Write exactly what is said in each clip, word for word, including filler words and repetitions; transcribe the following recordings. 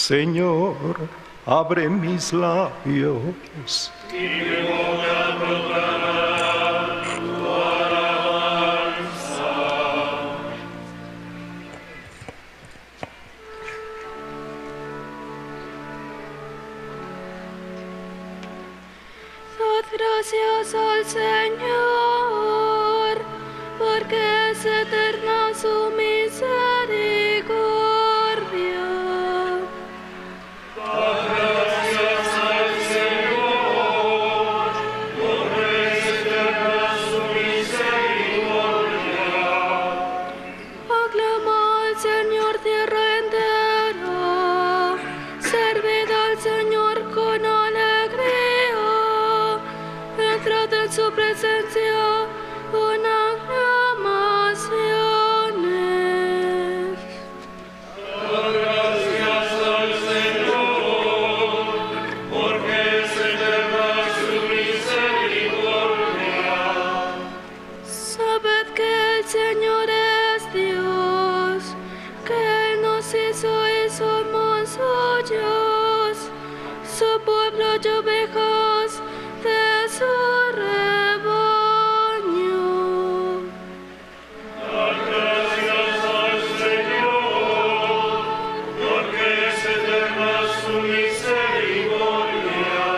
Señor, abre mis labios. Y mi boca proclamará tu alabanza. Dad gracias al Señor, porque es eterna su misericordia. Dad gracias al Señor, porque es eterna su misericordia. Aclama al Señor tierra entera, servid al Señor con alegría, entrad en su presencia con aclamaciones. Dad gracias al Señor, porque es eterna su misericordia. Sabed que el Señor es Dios, que Él nos hizo y somos suyos, su pueblo y ovejas de su rebaño. Dad gracias al Señor, porque es eterna su misericordia.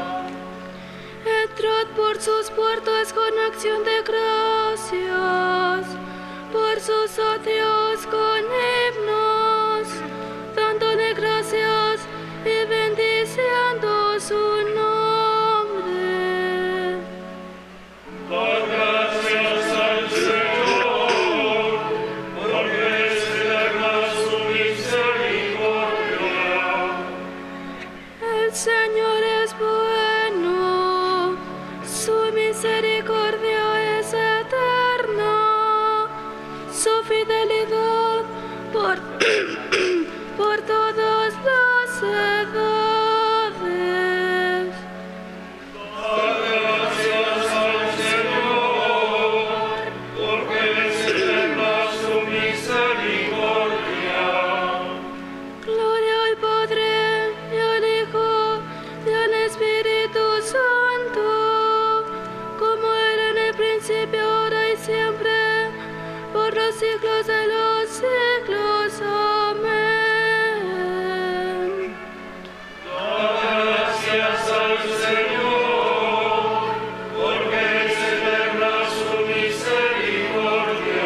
Entrad por sus puertas con acción de gracias, por sus atrios con himnos, dándole gracias y bendiciendo su nombre. Dad gracias al Señor, porque es eterna su misericordia. El Señor es bueno, su misericordia es eterna, su fidelidad por, por todas las edades. Dad gracias al Señor, porque es eterna su misericordia. Gloria al Padre, y al Hijo, y al Espíritu Santo, como era en el principio, ahora y siempre, por los siglos de los siglos. Amén. Dad gracias al Señor, porque es eterna su misericordia.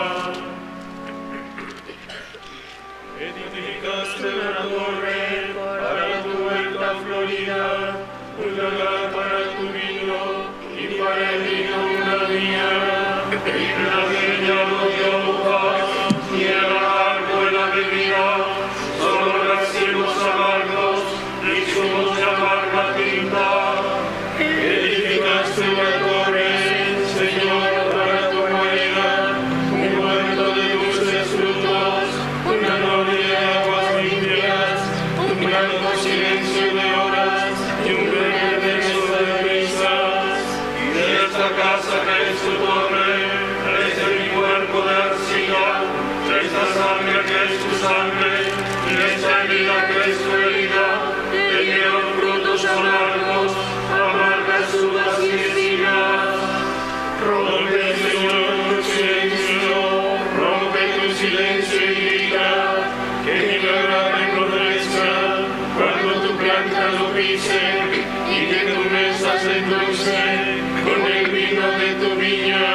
Edificaste una torre para tu huerta florida, un lagar para tu vino y para el vino una viña, y la viña no dio uvas, ni el lagar buena bebida, solo racimos amargos y zumos de amarga tinta. Edificaste una torre, Señor, para tu guarida, un huerto de dulces frutos, una noria de aguas limpias, un blanco silencio de horas y un verde beso de risas. Y de esta casa que es tu torre, es de mi cuerpo de arcilla, de esta sangre que es tu sangre, y de esta herida que es tu herida, que llevan frutos amargos, amargas uvas y espinas. Rompe, Señor, tu silencio, rompe tu silencio y grita, que mi grave florezca cuando tu planta lo pise, y que tu mesa se endulce con el vino de tu viña.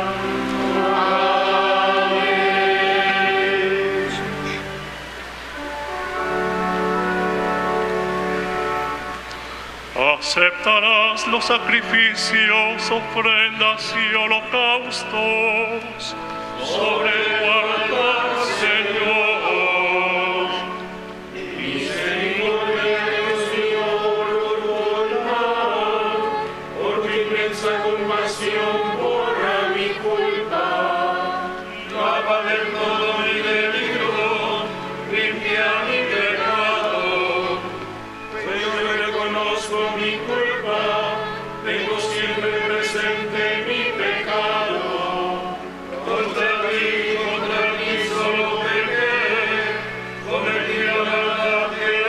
Amén. Aceptarás los sacrificios, ofrendas y holocaustos sobre tu altar, Señor. Misericordia de Dios mío, por tu bondad, por tu inmensa compasión, borra mi culpa. Lava del todo mi delito, limpia mi pecado. Pues yo reconozco mi culpa, tengo siempre presente mi pecado. Contra ti, contra ti solo pequé, cometí la maldad que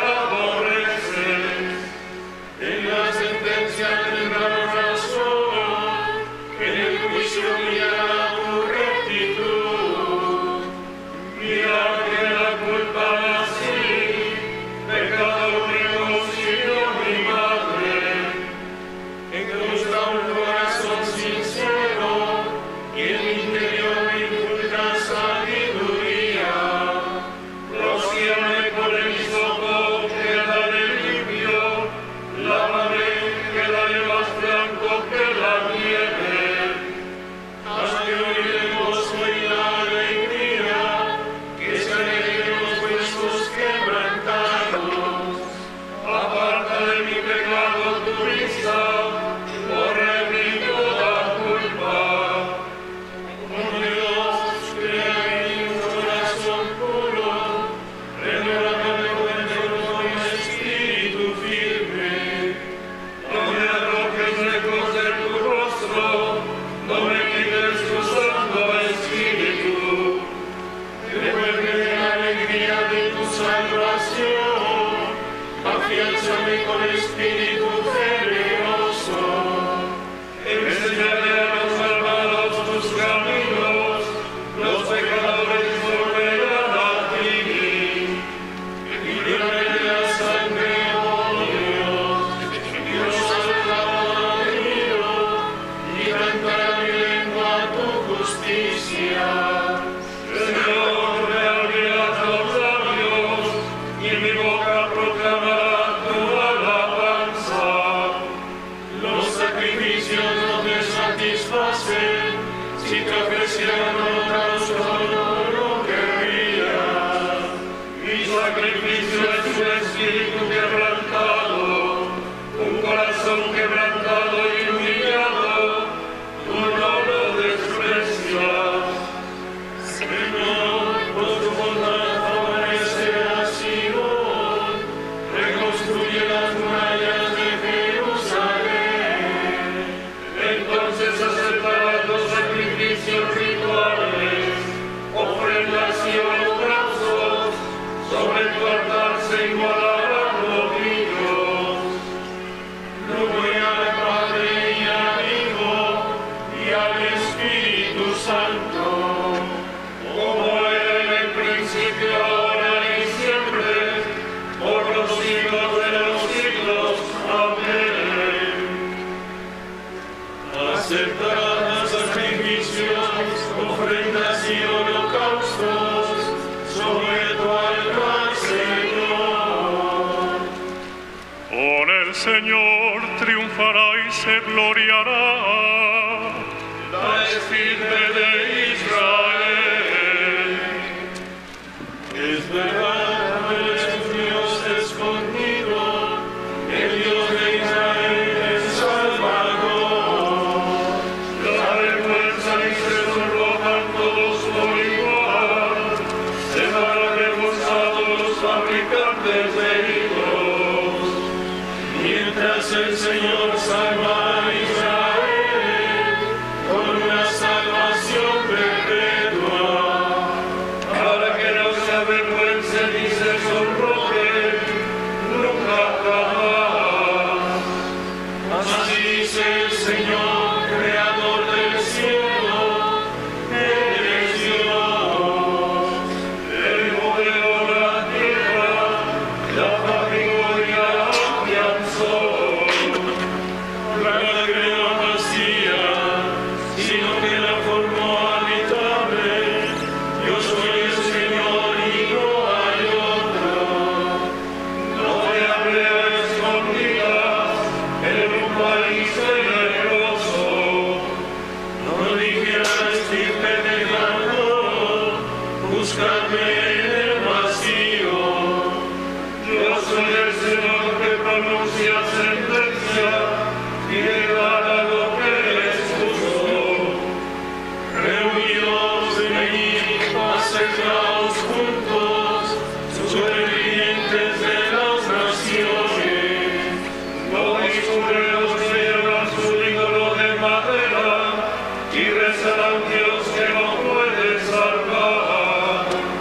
Señor triunfará y se gloriará. La estirpe de Israel. Es verdad, eres Dios escondido, el Dios de Israel es Salvador. La vergüenza y se sonrojan todos por igual, se van avergonzados los fabricantes de ídolos. Mientras el Señor salva a Israel con una salvación perpetua, para que no se avergüencen y se sonrojen nunca jamás. Así dice el Señor, creador del cielo, eres Dios. Él modeló la tierra, la fabricó y la afianzó. La creó vacía, sino que la formó habitable. Yo soy el Señor y no hay otro. No te hablé a escondidas en un país tenebroso. No dije a la estirpe de Jacob, buscadme en el vacío. Yo soy el Señor que pronuncia sentencia y declara lo que es justo. Reunidos, venid, acercaos juntos, supervivientes de las naciones. No discurreos que llevan su ídolo de madera y rezarán Dios que no puede salvar.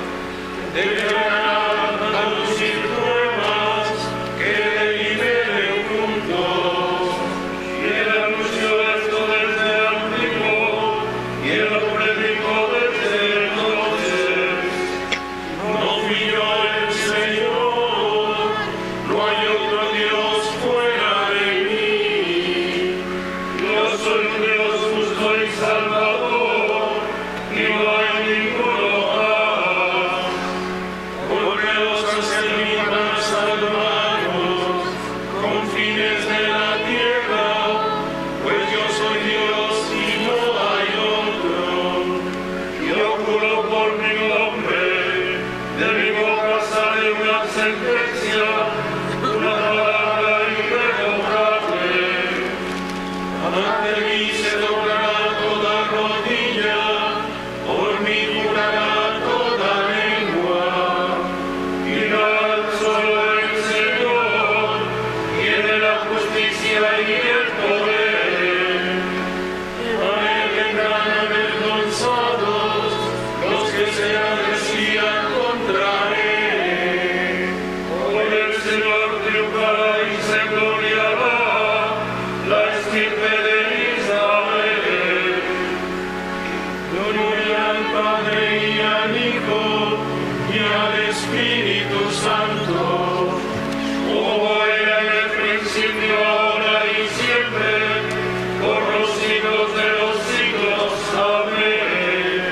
Deberán anunciar pruebas que deliberen juntos. Y él anunció esto desde antiguo, y él lo predicó desde entonces. No fui yo el Señor, no hay otro Dios fuera de mí. Yo soy un Dios justo y salvador, y no hay ninguno más. Volveos hacia mí para salvaros, confines de la tierra, pues yo soy Dios y no hay otro. Yo juro por mi nombre, de mi boca sale una sentencia, una palabra irrevocable. Ante mí se doblará toda rodilla, por mí jurará toda lengua. Dirá solo el Señor, tiene la justicia y el poder. A él vendrán avergonzados los que se agresían contra él. Por el Señor triunfará y se gloriará la estirpe de Israel. Gloria al Padre y al Hijo y al Espíritu Santo, como era en el principio, ahora y siempre, por los siglos de los siglos. Amén.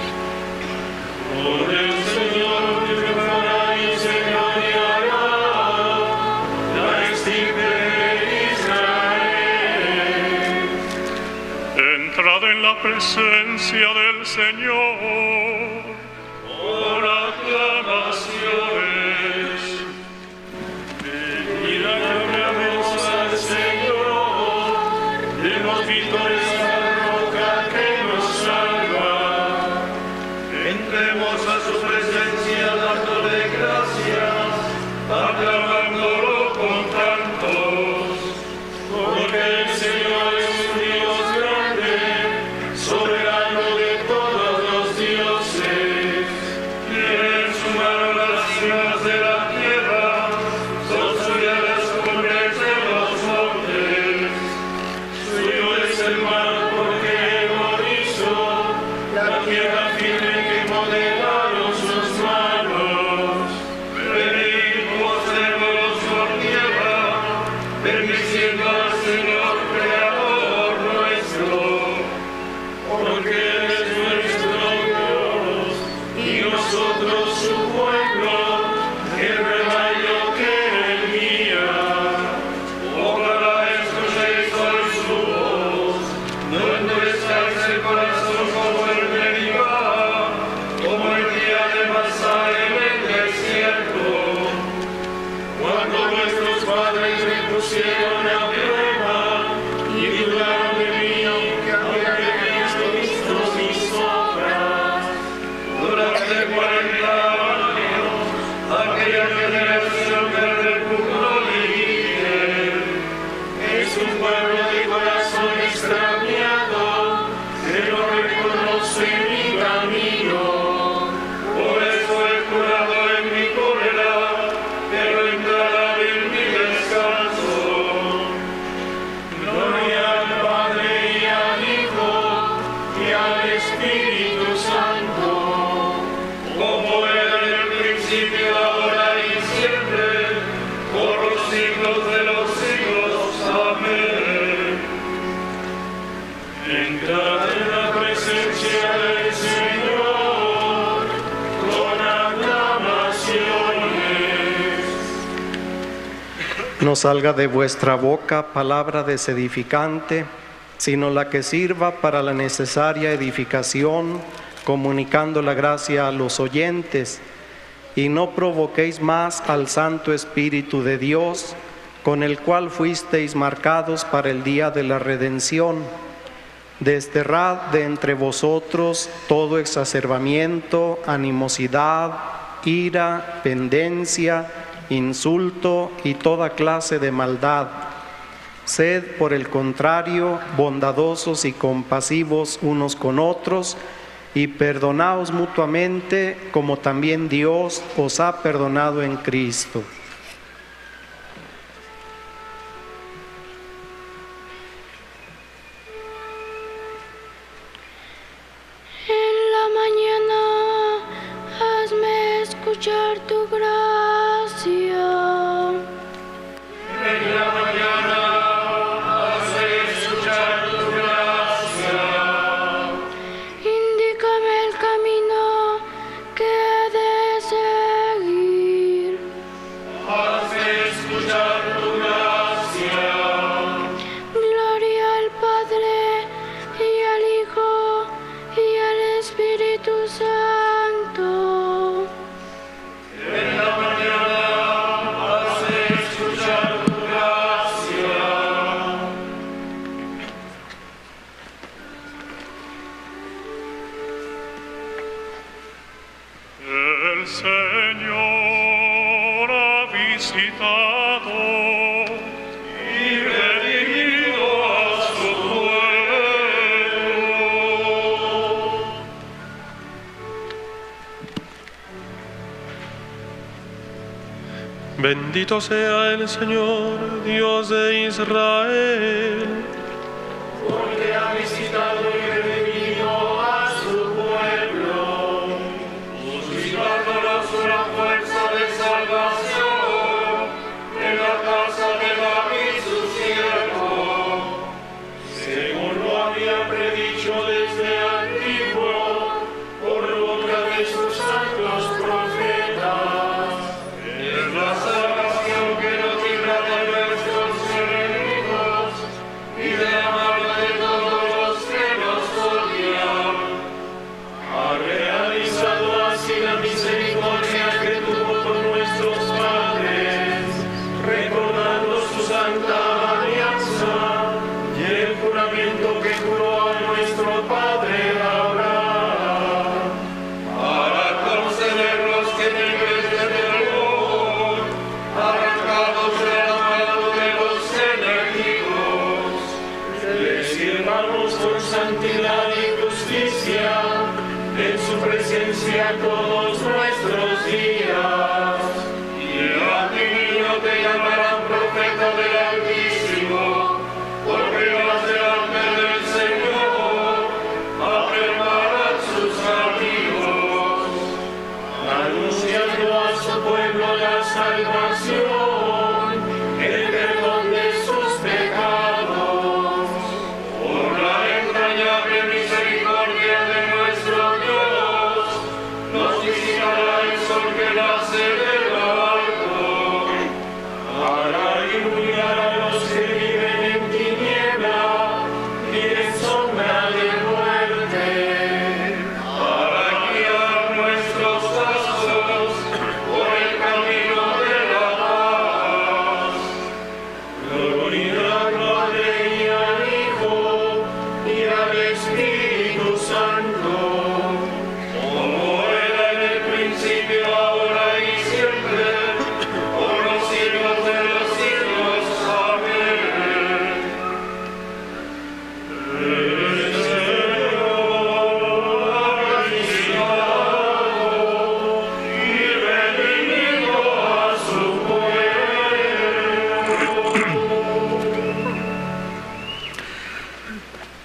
Por el Señor triunfará y se gloriará la estirpe de Israel. Entrad en la presencia del Señor. Por aclamaciones, venid aclamemos al Señor, demos vítores a la roca que nos salva. Entremos a su presencia dándole gracias, aclamándolo con cantos, porque el Señor es un Dios grande, soberano de todos los dioses. Tiene en su mano las cimas de la tierra, son suyas las cumbres de los montes. Suyo es el mar porque él lo hizo, la tierra firme que modelaron sus manos. Venid, postrémonos por tierra, bendiciendo al Señor creador nuestro, porque él es nuestro Dios y nosotros su pueblo, el rebaño que él guía. Oh un pueblo de corazón extraviado, que no reconoce mi camino. Por eso he jurado en mi cólera, pero entrarán en mi descanso. Gloria al Padre y al Hijo y al Espíritu Santo, como era en el principio, ahora y siempre, por los siglos de los siglos. Amén. Entrad en la presencia del Señor con aclamaciones. No salga de vuestra boca palabra desedificante, sino la que sirva para la necesaria edificación, comunicando la gracia a los oyentes. Y no provoquéis más al Santo Espíritu de Dios, con el cual fuisteis marcados para el día de la redención. Desterrad de entre vosotros todo exacerbamiento, animosidad, ira, pendencia, insulto y toda clase de maldad. Sed, por el contrario, bondadosos y compasivos unos con otros, y perdonaos mutuamente, como también Dios os ha perdonado en Cristo. En la mañana hazme escuchar tu gracia. En la mañana hazme escuchar tu gracia. Indícame el camino que he de seguir. Hazme escuchar tu gracia. Gloria al Padre y al Hijo y al Espíritu Santo. En la mañana hazme escuchar tu gracia. El Señor ha visitado y redimido a su pueblo. Bendito sea el Señor, Dios de Israel, Porque ha visitado y redimido a su pueblo, suscitándonos una fuerza de salvación en la casa de David su siervo, según lo había predicho desde antiguo por boca de sus santos profetas. Es la salvación que nos libra de nuestros enemigos y de la mano de todos los que nos odian. Ha realizado así la misericordia que tuvo con nuestros padres, recordando su santa alianza y el juramento que juró a nuestro padre Abraham, para concedernos que libres del temor, arrancados de la mano de los enemigos, le sirvamos con santidad y justicia en su presencia todos nuestros días. Y a ti, niño, te llamarán profeta del Altísimo, porque vas delante del Señor a preparar sus caminos, anunciando a su pueblo la salvación, el perdón de sus pecados. Por la entrañable misericordia de nuestro Dios, nos visitará el sol que nace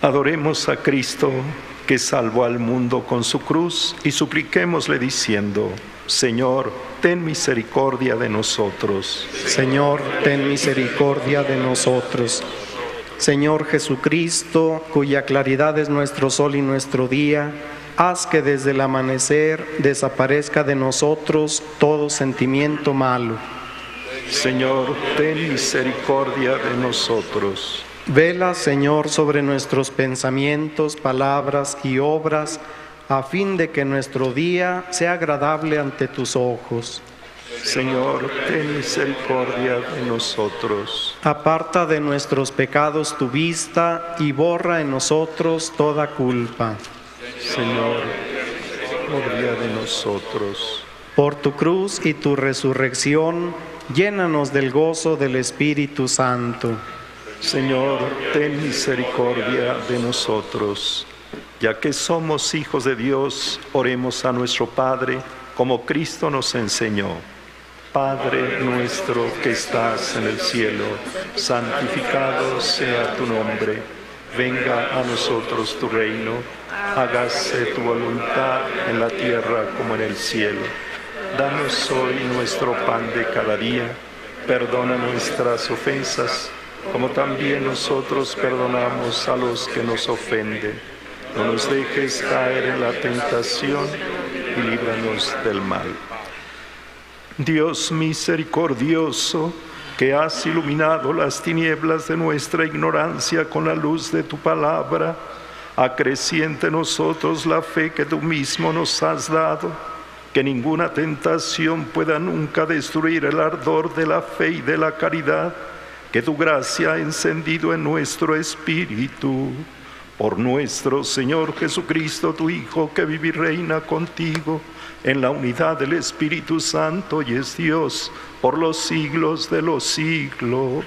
Adoremos a Cristo, que salvó al mundo con su cruz, y supliquémosle diciendo: Señor, ten misericordia de nosotros. Señor, ten misericordia de nosotros. Señor Jesucristo, cuya claridad es nuestro sol y nuestro día, haz que desde el amanecer desaparezca de nosotros todo sentimiento malo. Señor, ten misericordia de nosotros. Vela, Señor, sobre nuestros pensamientos, palabras y obras, a fin de que nuestro día sea agradable ante tus ojos. Señor, ten misericordia de nosotros. Aparta de nuestros pecados tu vista y borra en nosotros toda culpa. Señor, misericordia de nosotros. Por tu cruz y tu resurrección, llénanos del gozo del Espíritu Santo. Señor, ten misericordia de nosotros. Ya que somos hijos de Dios, oremos a nuestro Padre, como Cristo nos enseñó. Padre nuestro que estás en el cielo, santificado sea tu nombre. Venga a nosotros tu reino. Hágase tu voluntad en la tierra como en el cielo. Danos hoy nuestro pan de cada día. Perdona nuestras ofensas, como también nosotros perdonamos a los que nos ofenden. No nos dejes caer en la tentación y líbranos del mal. Dios misericordioso, que has iluminado las tinieblas de nuestra ignorancia con la luz de tu palabra, acreciente en nosotros la fe que tú mismo nos has dado, que ninguna tentación pueda nunca destruir el ardor de la fe y de la caridad que tu gracia ha encendido en nuestro espíritu. Por nuestro Señor Jesucristo, tu Hijo, que vive y reina contigo en la unidad del Espíritu Santo y es Dios por los siglos de los siglos.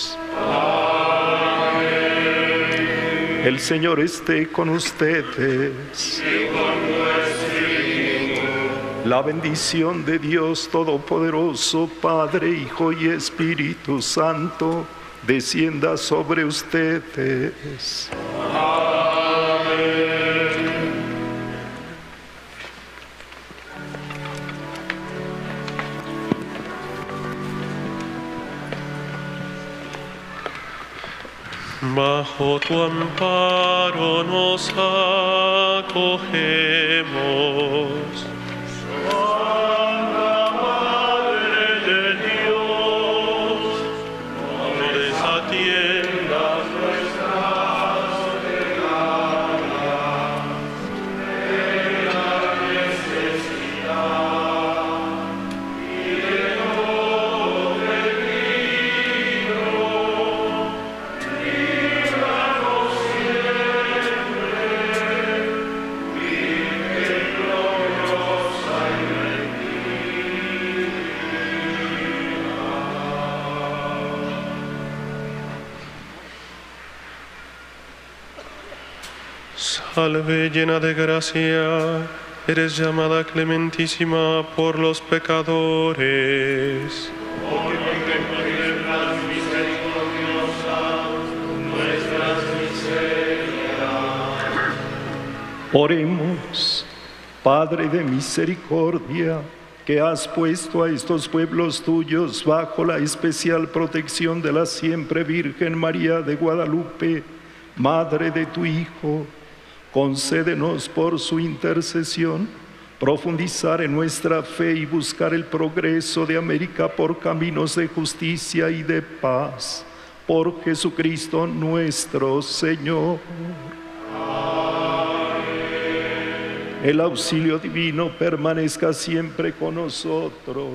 Amén. El Señor esté con ustedes. Y con tu espíritu. La bendición de Dios Todopoderoso, Padre, Hijo y Espíritu Santo, descienda sobre ustedes. Amén. Bajo tu amparo nos acogemos. Santa Madre de Dios, no desatiendas nuestras plegarias de la necesidad y de todo peligro. Líbranos siempre, Virgen gloriosa y Salve llena de gracia, eres llamada clementísima por los pecadores. Oremos. Padre de misericordia, que has puesto a estos pueblos tuyos bajo la especial protección de la siempre Virgen María de Guadalupe, Madre de tu Hijo, concédenos por su intercesión profundizar en nuestra fe y buscar el progreso de América por caminos de justicia y de paz. Por Jesucristo nuestro Señor. El auxilio divino permanezca siempre con nosotros.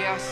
Dios.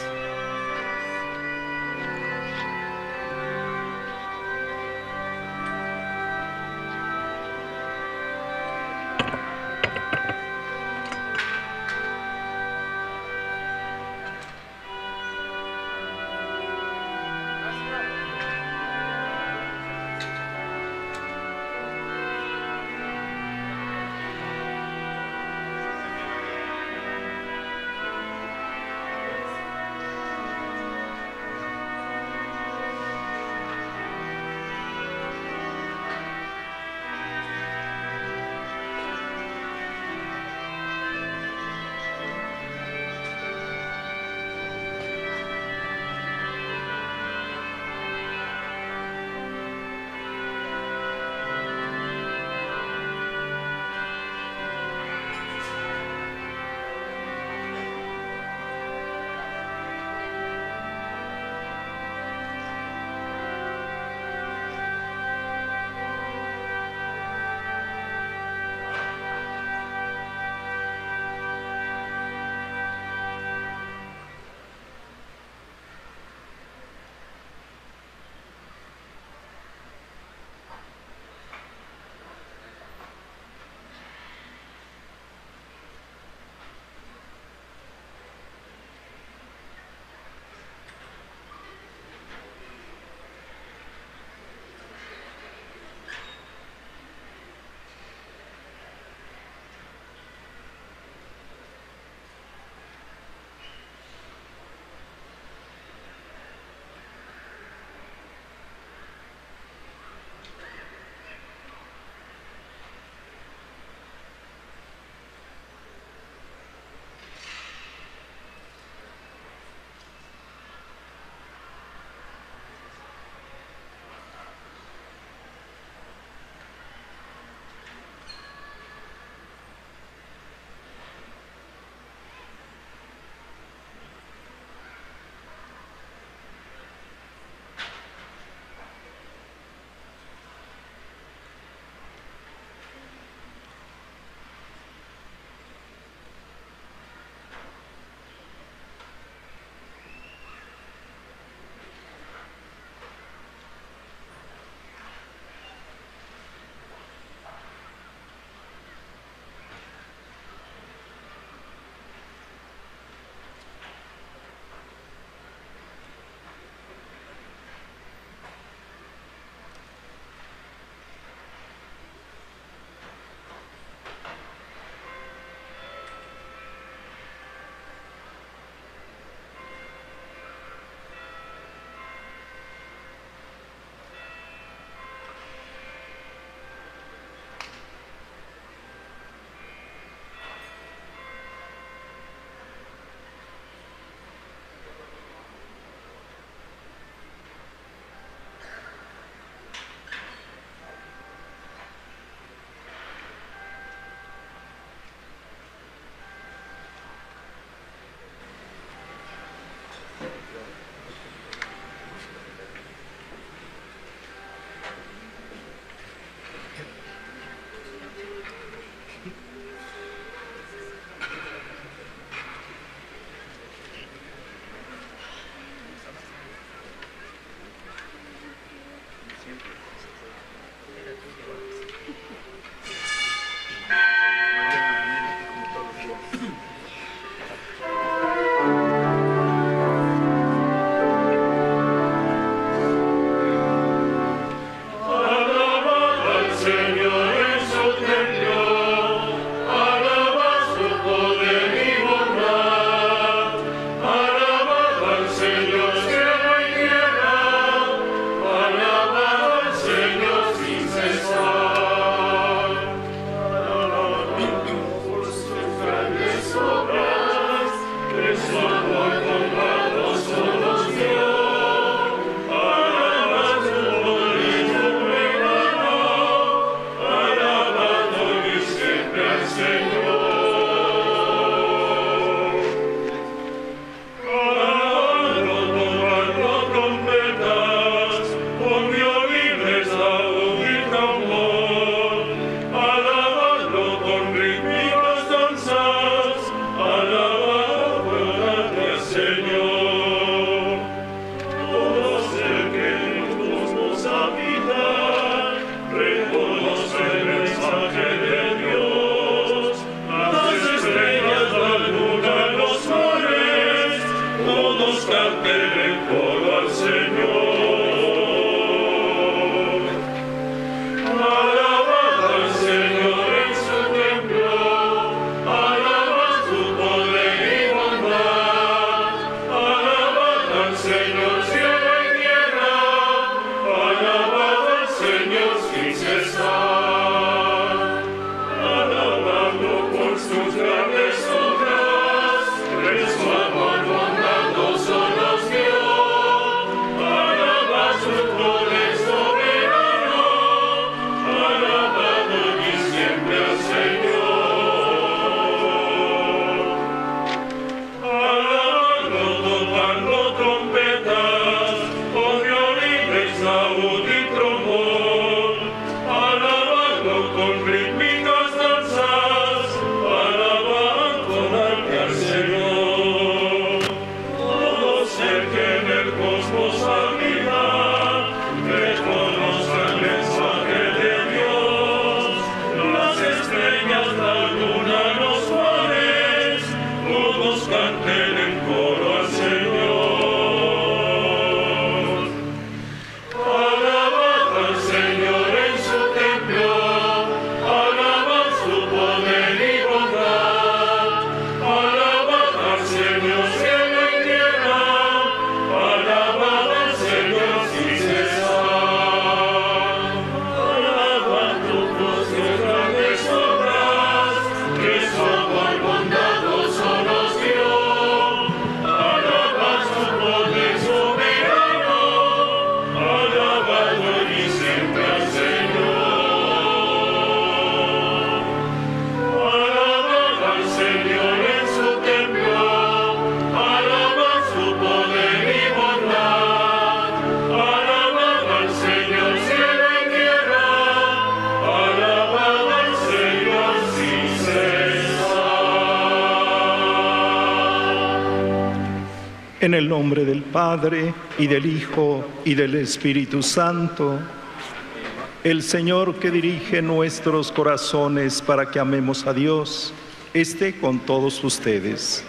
En el nombre del Padre, y del Hijo, y del Espíritu Santo, el Señor que dirige nuestros corazones para que amemos a Dios, esté con todos ustedes.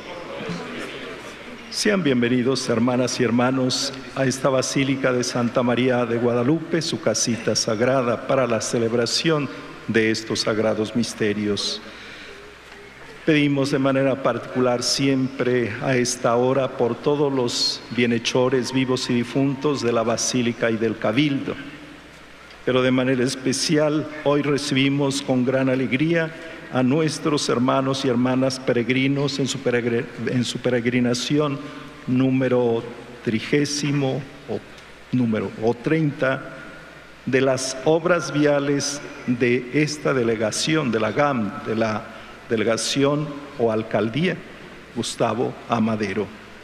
Sean bienvenidos, hermanas y hermanos, a esta Basílica de Santa María de Guadalupe, su casita sagrada para la celebración de estos sagrados misterios. Pedimos de manera particular siempre a esta hora por todos los bienhechores vivos y difuntos de la Basílica y del Cabildo. Pero de manera especial hoy recibimos con gran alegría a nuestros hermanos y hermanas peregrinos en su, peregr en su peregrinación número trigésimo o número o treinta de las obras viales de esta delegación, de la G A M, de la Delegación o Alcaldía Gustavo Amadero.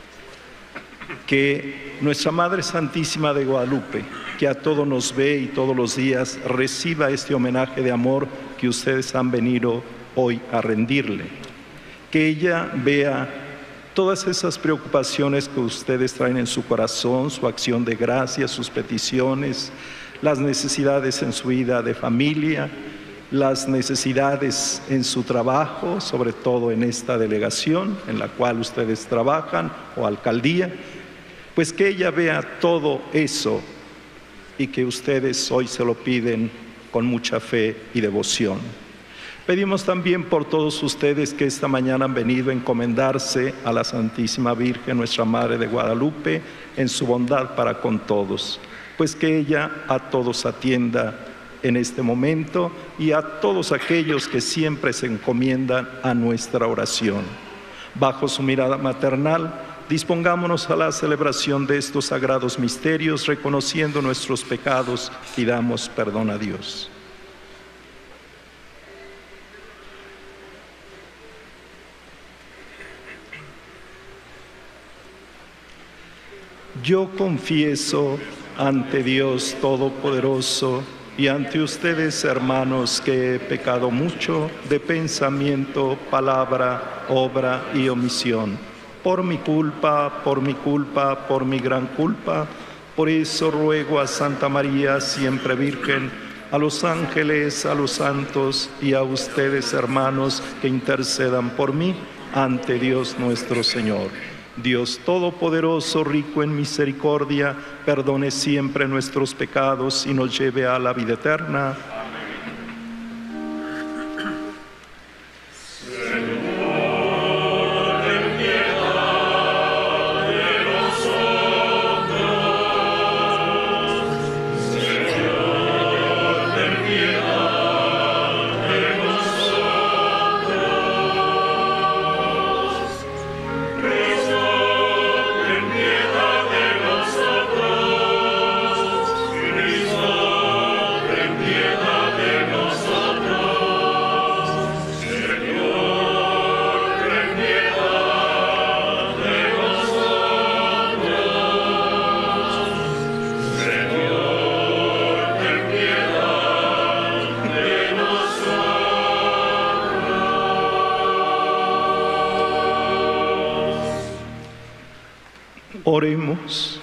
Que nuestra Madre Santísima de Guadalupe, que a todos nos ve y todos los días, reciba este homenaje de amor que ustedes han venido hoy a rendirle. Que ella vea todas esas preocupaciones que ustedes traen en su corazón, su acción de gracias, sus peticiones, las necesidades en su vida de familia, las necesidades en su trabajo, sobre todo en esta delegación en la cual ustedes trabajan, o alcaldía, pues que ella vea todo eso y que ustedes hoy se lo piden con mucha fe y devoción. Pedimos también por todos ustedes que esta mañana han venido a encomendarse a la Santísima Virgen, nuestra Madre de Guadalupe, en su bondad para con todos, pues que ella a todos atienda en este momento y a todos aquellos que siempre se encomiendan a nuestra oración. Bajo su mirada maternal, dispongámonos a la celebración de estos sagrados misterios, reconociendo nuestros pecados, pidamos perdón a Dios. Yo confieso ante Dios Todopoderoso y ante ustedes, hermanos, que he pecado mucho de pensamiento, palabra, obra y omisión. Por mi culpa, por mi culpa, por mi gran culpa. Por eso ruego a Santa María, siempre Virgen, a los ángeles, a los santos y a ustedes, hermanos, que intercedan por mí ante Dios nuestro Señor. Dios Todopoderoso, rico en misericordia, perdone siempre nuestros pecados y nos lleve a la vida eterna. Oremos.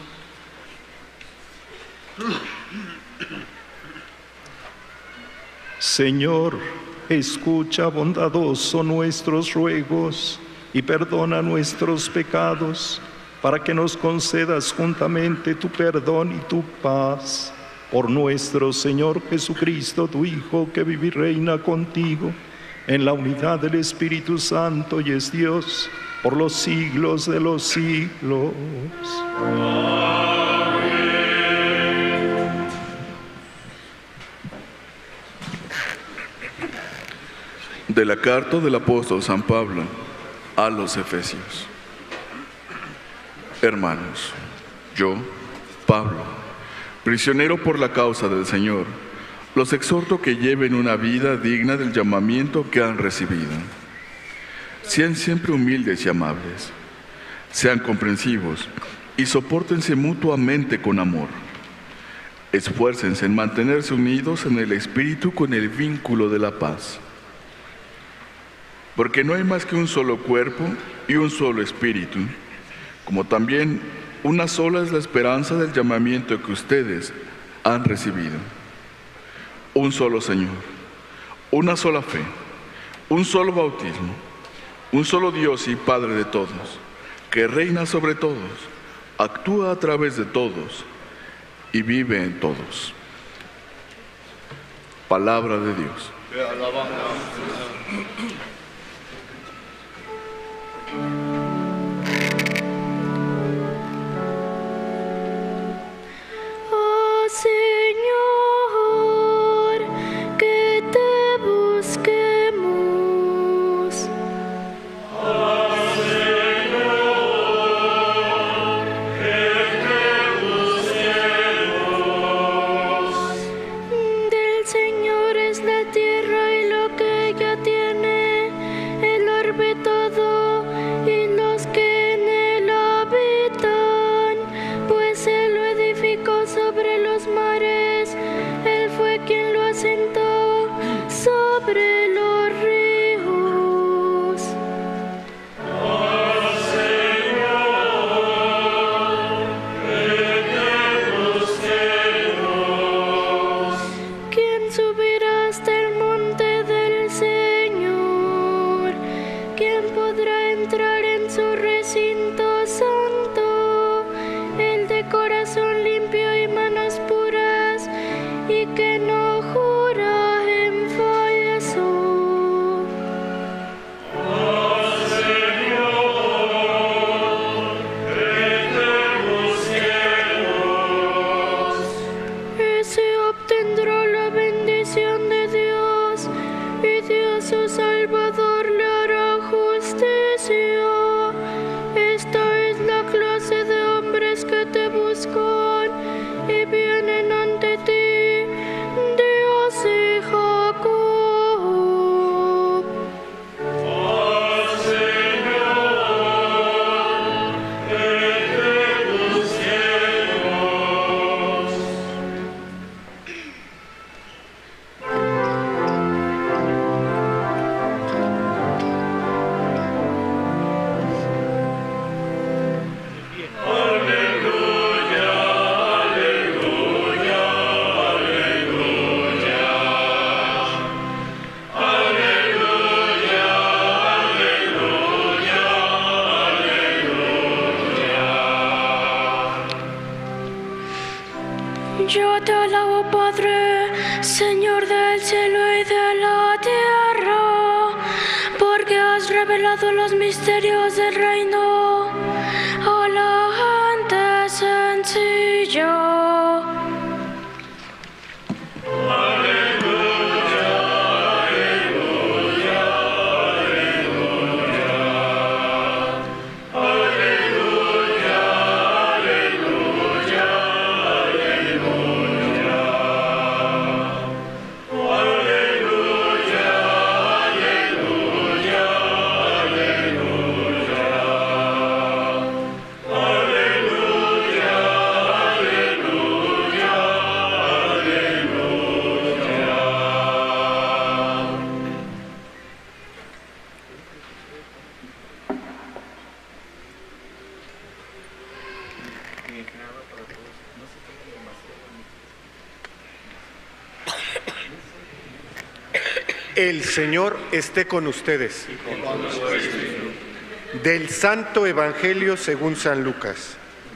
Señor, escucha bondadoso nuestros ruegos y perdona nuestros pecados, para que nos concedas juntamente tu perdón y tu paz. Por nuestro Señor Jesucristo, tu Hijo, que vive y reina contigo, en la unidad del Espíritu Santo y es Dios, por los siglos de los siglos. De la carta del apóstol San Pablo a los Efesios. Hermanos, yo, Pablo, prisionero por la causa del Señor, los exhorto que lleven una vida digna del llamamiento que han recibido. Sean siempre humildes y amables, sean comprensivos y sopórtense mutuamente con amor. Esfuércense en mantenerse unidos en el Espíritu con el vínculo de la paz. Porque no hay más que un solo cuerpo y un solo Espíritu, como también una sola es la esperanza del llamamiento que ustedes han recibido. Un solo Señor, una sola fe, un solo bautismo, un solo Dios y Padre de todos, que reina sobre todos, actúa a través de todos y vive en todos. Palabra de Dios. Te alabamos, Oh Señor, que te busquemos. oh Señor, que te busquemos. Del Señor es la tierra y lo que ella tiene, el orbe todo y los que en él habitan, pues él lo edificó sobre los mares, él fue quien lo asentó sobre los ríos. Oh Señor, que te busquemos. ¿Quién subirá hasta el monte del Señor? ¿Quién podrá entrar en su recinto santo? El de corazón limpio y manos puras, y que no jura en falso. Oh Señor, que te busquemos. Ese obtendrá la bendición de Dios, y Dios su Salvador le hará justicia. Esta es la clase de hombres que te buscan y vienen ante ti, Dios y Jacob. Oh Señor, que te busquemos. Aleluya, aleluya, aleluya. Aleluya, aleluya, aleluya. Yo te alabo, Padre, Señor del cielo y de la tierra, porque has revelado los misterios del reino a la gente sencilla. Aleluya, aleluya, aleluya. Aleluya, aleluya, aleluya. Aleluya, aleluya, aleluya. Aleluya, aleluya, aleluya. El Señor esté con ustedes. Del Santo Evangelio según San Lucas.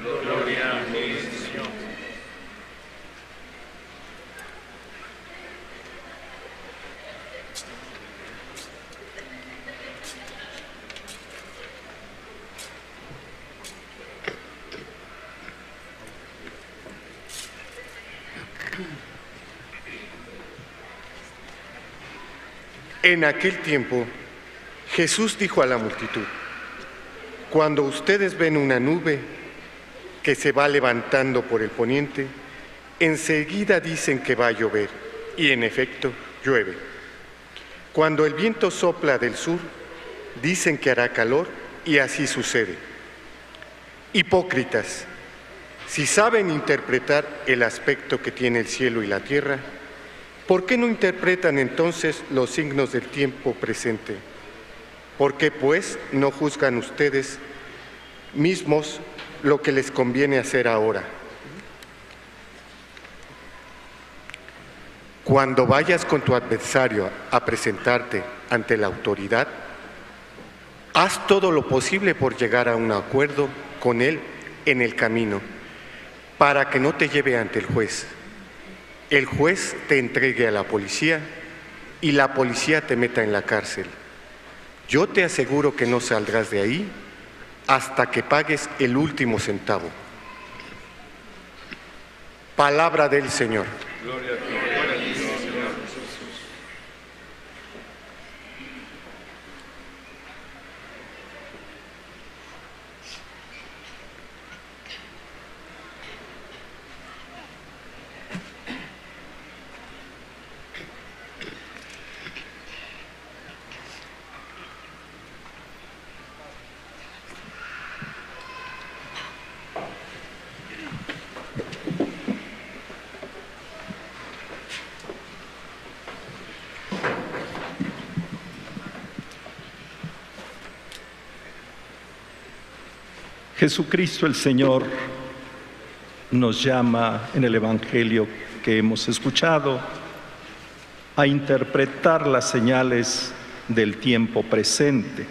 En aquel tiempo, Jesús dijo a la multitud: cuando ustedes ven una nube que se va levantando por el poniente, enseguida dicen que va a llover, y en efecto llueve. Cuando el viento sopla del sur, dicen que hará calor, y así sucede. Hipócritas, si saben interpretar el aspecto que tiene el cielo y la tierra, ¿por qué no interpretan entonces los signos del tiempo presente? ¿Por qué, pues, no juzgan ustedes mismos lo que les conviene hacer ahora. Cuando vayas con tu adversario a presentarte ante la autoridad, haz todo lo posible por llegar a un acuerdo con él en el camino, para que no te lleve ante el juez. El juez te entregue a la policía y la policía te meta en la cárcel. Yo te aseguro que no saldrás de ahí hasta que pagues el último centavo. Palabra del Señor. Gloria a ti. Jesucristo el Señor nos llama en el Evangelio que hemos escuchado a interpretar las señales del tiempo presente.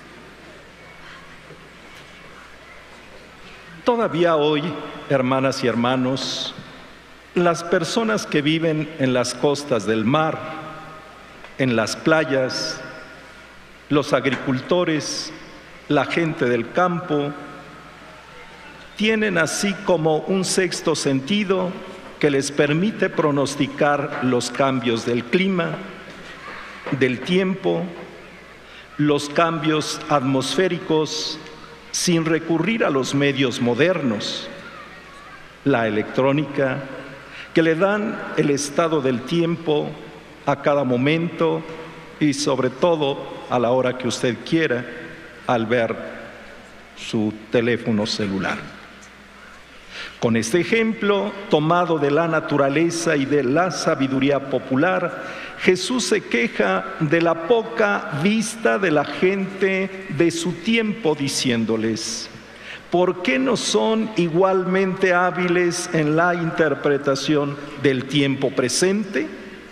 Todavía hoy, hermanas y hermanos, las personas que viven en las costas del mar, en las playas, los agricultores, la gente del campo, tienen así como un sexto sentido que les permite pronosticar los cambios del clima, del tiempo, los cambios atmosféricos sin recurrir a los medios modernos, la electrónica, que le dan el estado del tiempo a cada momento y sobre todo a la hora que usted quiera al ver su teléfono celular. Con este ejemplo, tomado de la naturaleza y de la sabiduría popular, Jesús se queja de la poca vista de la gente de su tiempo, diciéndoles: ¿por qué no son igualmente hábiles en la interpretación del tiempo presente?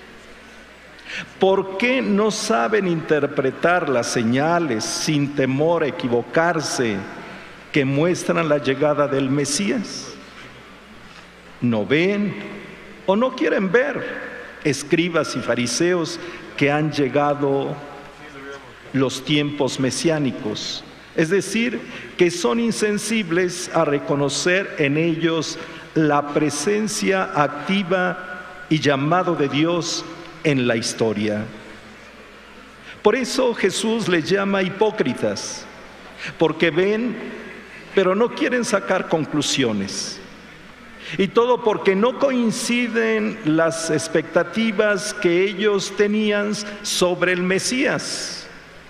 ¿Por qué no saben interpretar las señales sin temor a equivocarse que muestran la llegada del Mesías? ¿No ven o no quieren ver, escribas y fariseos, que han llegado los tiempos mesiánicos? Es decir, que son insensibles a reconocer en ellos la presencia activa y llamado de Dios en la historia. Por eso Jesús les llama hipócritas, porque ven, pero no quieren sacar conclusiones. Y todo porque no coinciden las expectativas que ellos tenían sobre el Mesías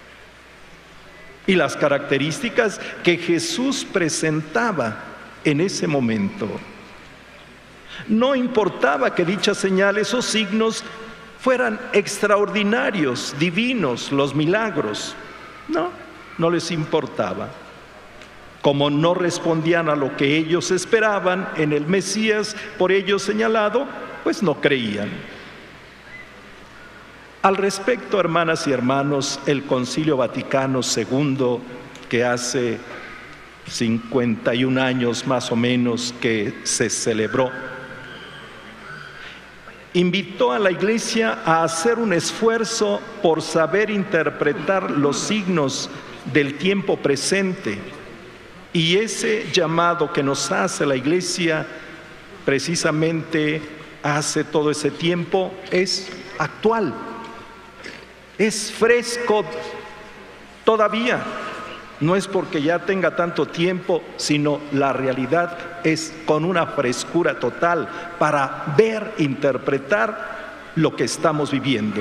y las características que Jesús presentaba en ese momento. No importaba que dichas señales o signos fueran extraordinarios, divinos, los milagros. No, no les importaba. Como no respondían a lo que ellos esperaban en el Mesías por ellos señalado, pues no creían. Al respecto, hermanas y hermanos, el Concilio Vaticano segundo, que hace cincuenta y un años más o menos que se celebró, invitó a la Iglesia a hacer un esfuerzo por saber interpretar los signos del tiempo presente. Y ese llamado que nos hace la Iglesia precisamente hace todo ese tiempo es actual, es fresco todavía. No es porque ya tenga tanto tiempo, sino la realidad es con una frescura total para ver, interpretar lo que estamos viviendo.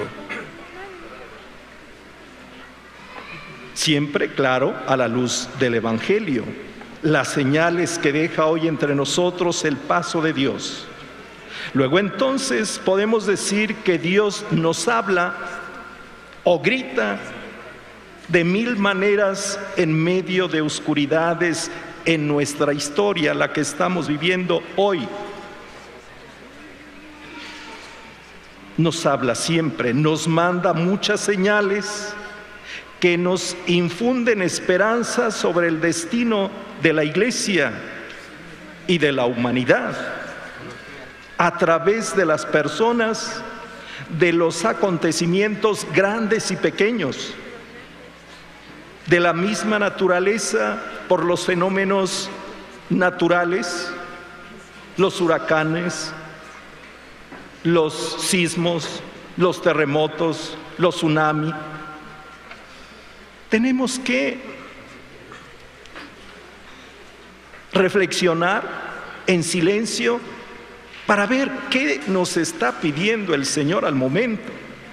Siempre, claro, a la luz del Evangelio, las señales que deja hoy entre nosotros el paso de Dios. Luego entonces podemos decir que Dios nos habla o grita de mil maneras en medio de oscuridades en nuestra historia, la que estamos viviendo hoy. Nos habla siempre, nos manda muchas señales que nos infunden esperanza sobre el destino de la Iglesia y de la humanidad a través de las personas, de los acontecimientos grandes y pequeños, de la misma naturaleza por los fenómenos naturales, los huracanes, los sismos, los terremotos, los tsunamis. Tenemos que reflexionar en silencio para ver qué nos está pidiendo el Señor al momento.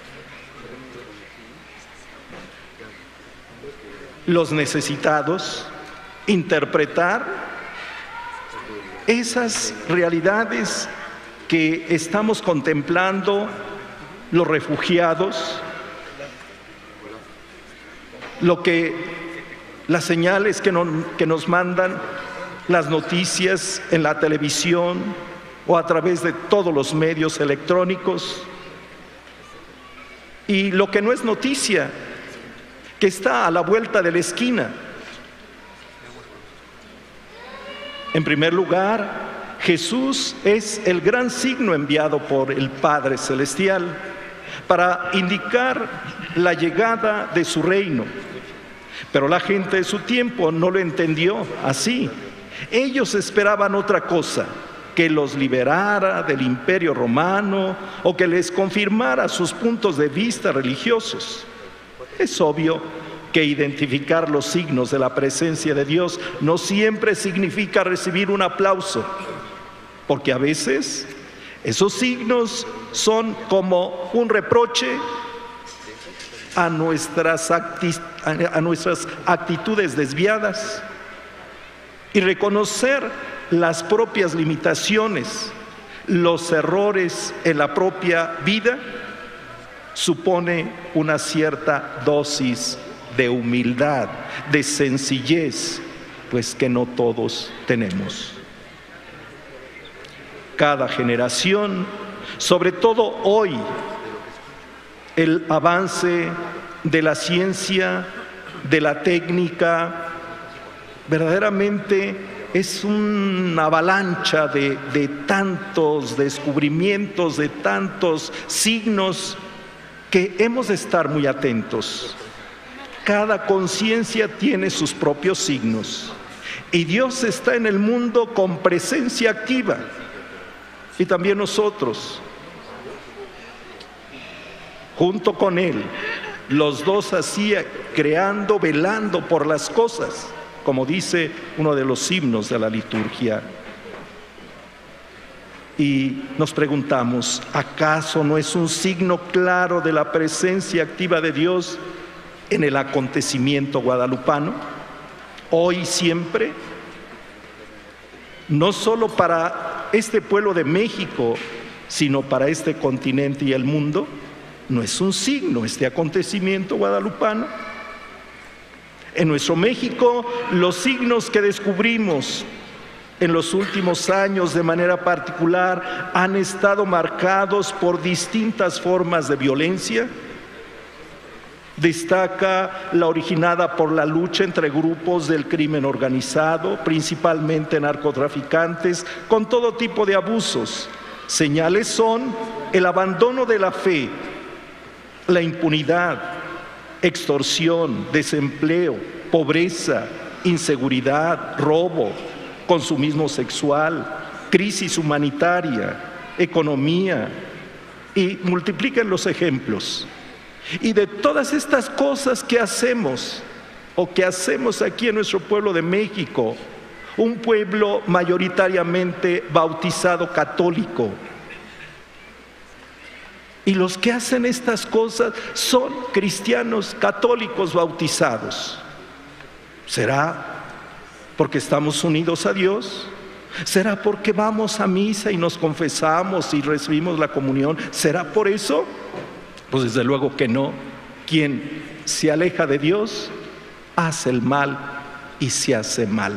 Los necesitados, interpretar esas realidades que estamos contemplando, los refugiados, lo que las señales que, no, que nos mandan las noticias en la televisión o a través de todos los medios electrónicos, y lo que no es noticia, que está a la vuelta de la esquina. En primer lugar, Jesús es el gran signo enviado por el Padre Celestial para indicar la llegada de su reino. Pero la gente de su tiempo no lo entendió así. Ellos esperaban otra cosa, que los liberara del imperio romano o que les confirmara sus puntos de vista religiosos. Es obvio que identificar los signos de la presencia de Dios no siempre significa recibir un aplauso, porque a veces esos signos son como un reproche a nuestras, acti- a nuestras actitudes desviadas, y reconocer las propias limitaciones, los errores en la propia vida, supone una cierta dosis de humildad, de sencillez, pues que no todos tenemos. Cada generación, sobre todo hoy, el avance de la ciencia, de la técnica, verdaderamente es una avalancha de, de tantos descubrimientos, de tantos signos, que hemos de estar muy atentos. Cada conciencia tiene sus propios signos y Dios está en el mundo con presencia activa, y también nosotros junto con Él, los dos así, creando, velando por las cosas, como dice uno de los himnos de la liturgia. Y nos preguntamos, ¿acaso no es un signo claro de la presencia activa de Dios en el acontecimiento guadalupano, hoy y siempre? No solo para este pueblo de México, sino para este continente y el mundo. ¿No es un signo este acontecimiento guadalupano? En nuestro México, los signos que descubrimos en los últimos años de manera particular han estado marcados por distintas formas de violencia. Destaca la originada por la lucha entre grupos del crimen organizado, principalmente narcotraficantes, con todo tipo de abusos. Señales son el abandono de la fe, la impunidad, extorsión, desempleo, pobreza, inseguridad, robo, consumismo sexual, crisis humanitaria, economía, y multipliquen los ejemplos. Y de todas estas cosas que hacemos o que hacemos aquí en nuestro pueblo de México, un pueblo mayoritariamente bautizado católico, y los que hacen estas cosas son cristianos católicos bautizados. ¿Será porque estamos unidos a Dios? ¿Será porque vamos a misa y nos confesamos y recibimos la comunión? ¿Será por eso? Pues desde luego que no. ¿Quién se aleja de Dios, hace el mal y se hace mal.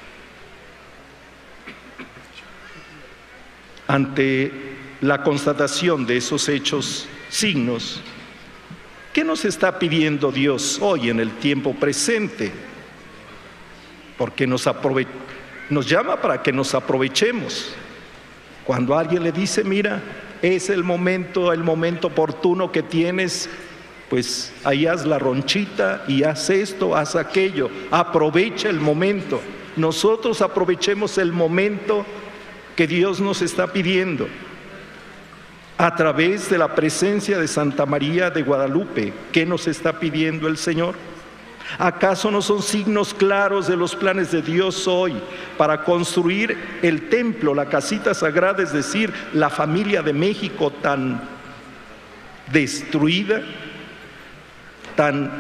Ante la constatación de esos hechos, signos, ¿qué nos está pidiendo Dios hoy en el tiempo presente? Porque nos, aprove- nos llama para que nos aprovechemos. Cuando alguien le dice, mira, es el momento, el momento oportuno que tienes, pues ahí haz la ronchita y haz esto, haz aquello, aprovecha el momento. Nosotros aprovechemos el momento que Dios nos está pidiendo a través de la presencia de Santa María de Guadalupe. ¿Qué nos está pidiendo el Señor? ¿Acaso no son signos claros de los planes de Dios hoy para construir el templo, la casita sagrada, es decir, la familia de México tan destruida, tan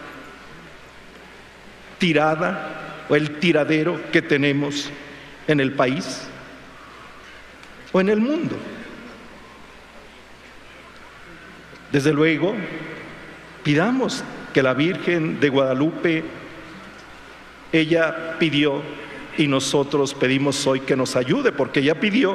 tirada, o el tiradero que tenemos en el país o en el mundo? Desde luego, pidamos que la Virgen de Guadalupe, ella pidió y nosotros pedimos hoy que nos ayude, porque ella pidió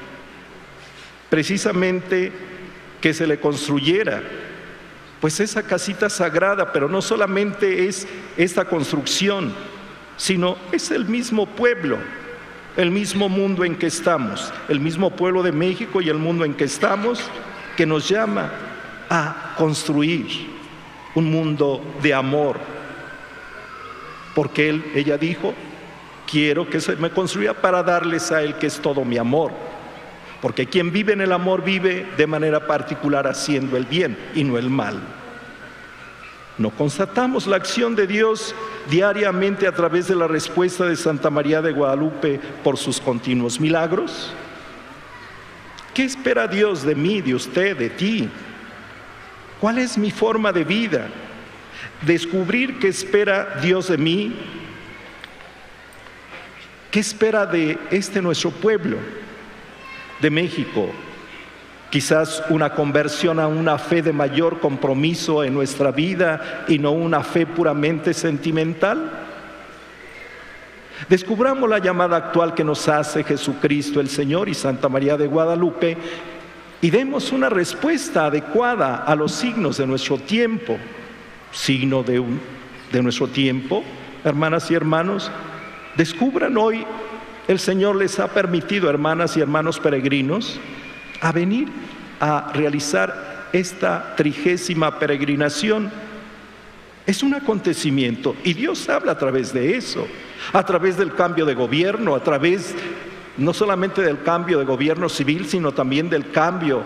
precisamente que se le construyera pues esa casita sagrada, pero no solamente es esta construcción, sino es el mismo pueblo, el mismo mundo en que estamos, el mismo pueblo de México y el mundo en que estamos, que nos llama a construir un mundo de amor, porque él, ella dijo, quiero que se me construya para darles a él que es todo mi amor, porque quien vive en el amor vive de manera particular haciendo el bien y no el mal. ¿No constatamos la acción de Dios diariamente a través de la respuesta de Santa María de Guadalupe por sus continuos milagros? ¿Qué espera Dios de mí, de usted, de ti? ¿Cuál es mi forma de vida? Descubrir qué espera Dios de mí, qué espera de este nuestro pueblo, de México. Quizás una conversión a una fe de mayor compromiso en nuestra vida y no una fe puramente sentimental. Descubramos la llamada actual que nos hace Jesucristo el Señor y Santa María de Guadalupe y demos una respuesta adecuada a los signos de nuestro tiempo. Signo de, un, de nuestro tiempo, hermanas y hermanos, descubran hoy, el Señor les ha permitido, hermanas y hermanos peregrinos, a venir a realizar esta trigésima peregrinación. Es un acontecimiento y Dios habla a través de eso, a través del cambio de gobierno, a través no solamente del cambio de gobierno civil, sino también del cambio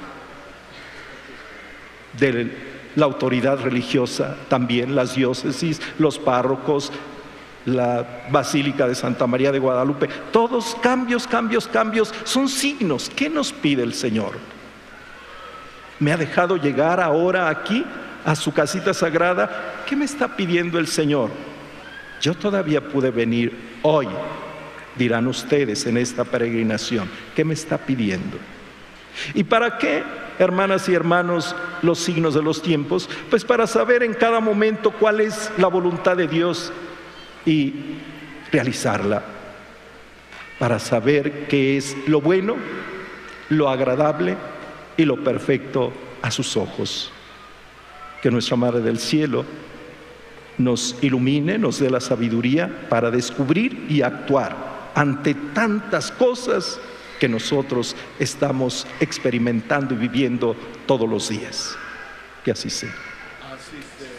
de la autoridad religiosa, también las diócesis, los párrocos, la Basílica de Santa María de Guadalupe. Todos cambios, cambios, cambios, son signos. ¿Qué nos pide el Señor? ¿Me ha dejado llegar ahora aquí a su casita sagrada? ¿Qué me está pidiendo el Señor? Yo todavía pude venir hoy, dirán ustedes en esta peregrinación. ¿Qué me está pidiendo? ¿Y para qué, hermanas y hermanos, los signos de los tiempos? Pues para saber en cada momento cuál es la voluntad de Dios y realizarla, para saber qué es lo bueno, lo agradable y lo perfecto a sus ojos. Que nuestra Madre del Cielo nos ilumine, nos dé la sabiduría para descubrir y actuar ante tantas cosas que nosotros estamos experimentando y viviendo todos los días. Que así sea. Así sea.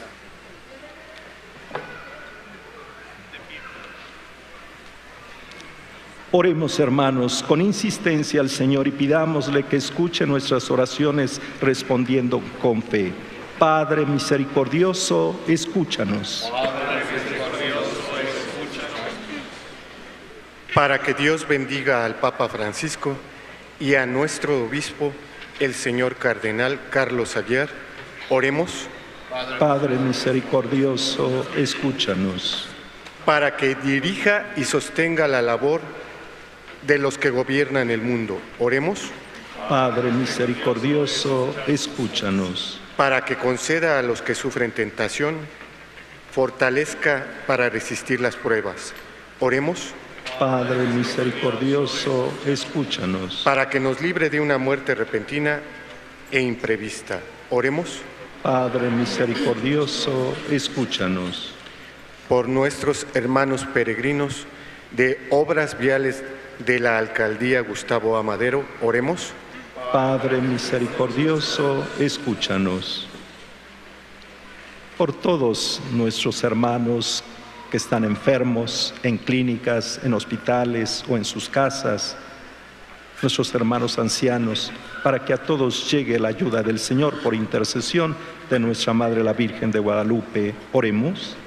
Oremos, hermanos, con insistencia al Señor y pidámosle que escuche nuestras oraciones respondiendo con fe. Padre misericordioso, escúchanos. Padre misericordioso, escúchanos. Para que Dios bendiga al Papa Francisco y a nuestro obispo, el señor cardenal Carlos Aguiar, oremos. Padre misericordioso, escúchanos. Para que dirija y sostenga la labor de los que gobiernan el mundo, oremos. Padre misericordioso, escúchanos. para que conceda a los que sufren tentación, fortalezca para resistir las pruebas. Oremos. Padre misericordioso, escúchanos. Para que nos libre de una muerte repentina e imprevista. Oremos. Padre misericordioso, escúchanos. Por nuestros hermanos peregrinos de Obras Viales de la Alcaldía Gustavo Amadero, oremos. Padre misericordioso, escúchanos. Por todos nuestros hermanos que están enfermos en clínicas, en hospitales o en sus casas, nuestros hermanos ancianos, para que a todos llegue la ayuda del Señor por intercesión de nuestra Madre la Virgen de Guadalupe, oremos.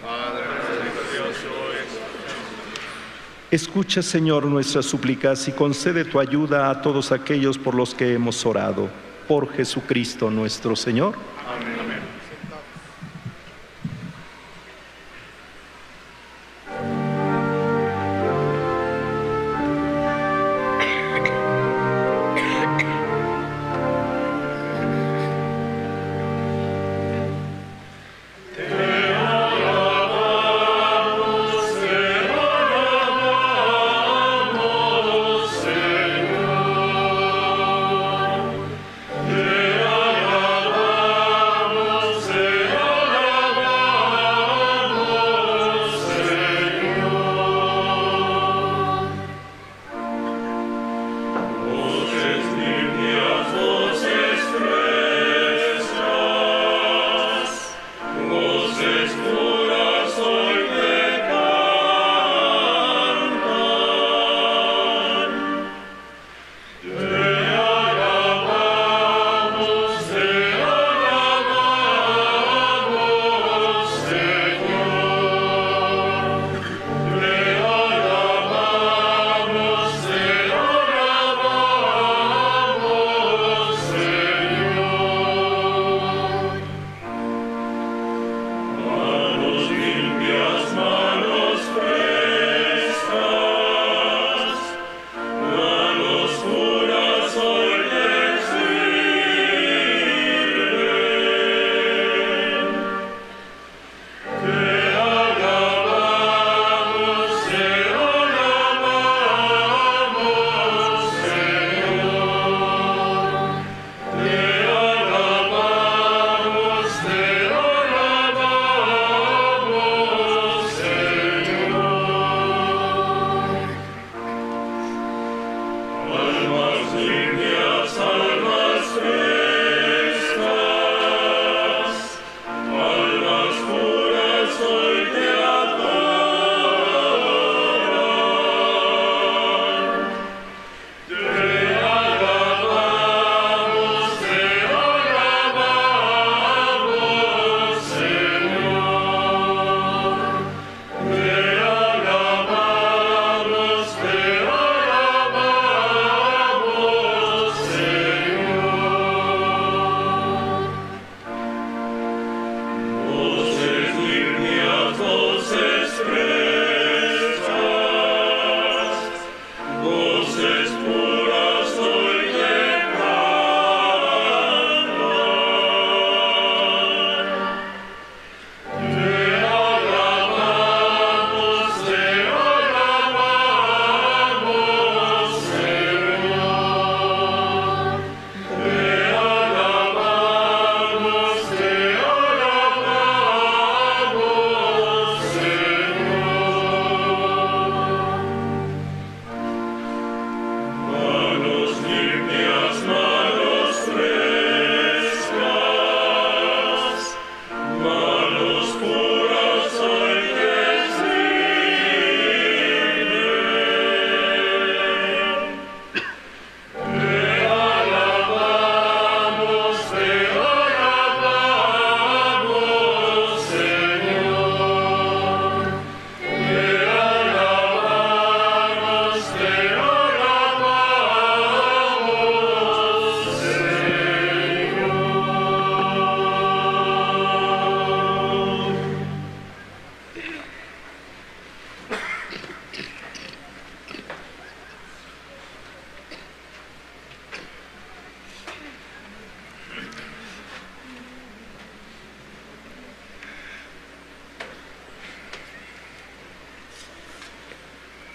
Escucha, Señor, nuestras súplicas y concede tu ayuda a todos aquellos por los que hemos orado. Por Jesucristo nuestro Señor. Amén. Te alabamos,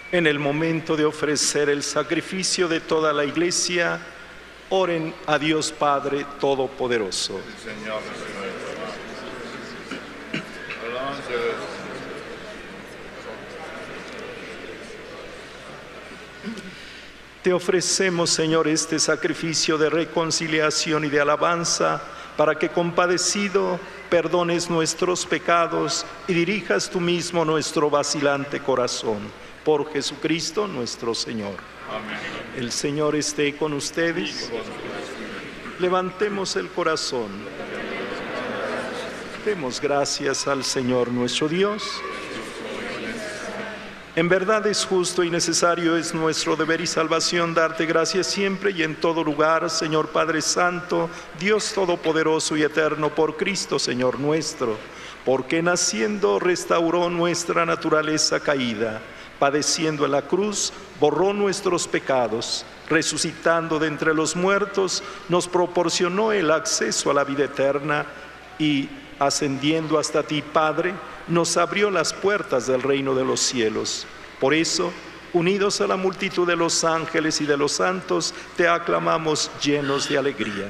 En el momento de ofrecer el sacrificio de toda la Iglesia, oren a Dios Padre Todopoderoso. Señor, Te ofrecemos, Señor, este sacrificio de reconciliación y de alabanza, para que, compadecido, perdones nuestros pecados y dirijas tú mismo nuestro vacilante corazón. Por Jesucristo nuestro Señor. amén. El Señor esté con ustedes. Levantemos el corazón. Demos gracias al Señor nuestro Dios. En verdad es justo y necesario, es nuestro deber y salvación darte gracias siempre y en todo lugar, Señor Padre Santo, Dios Todopoderoso y Eterno, por Cristo, Señor nuestro, porque naciendo restauró nuestra naturaleza caída, padeciendo en la cruz, borró nuestros pecados, resucitando de entre los muertos, nos proporcionó el acceso a la vida eterna y, ascendiendo hasta ti, Padre, nos abrió las puertas del reino de los cielos. Por eso, unidos a la multitud de los ángeles y de los santos, te aclamamos llenos de alegría.